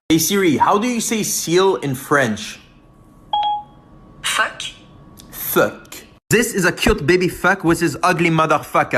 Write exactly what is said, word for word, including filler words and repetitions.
Hey Siri, how do you say seal in French? Fuck. Fuck. This is a cute baby fuck with his ugly motherfucker.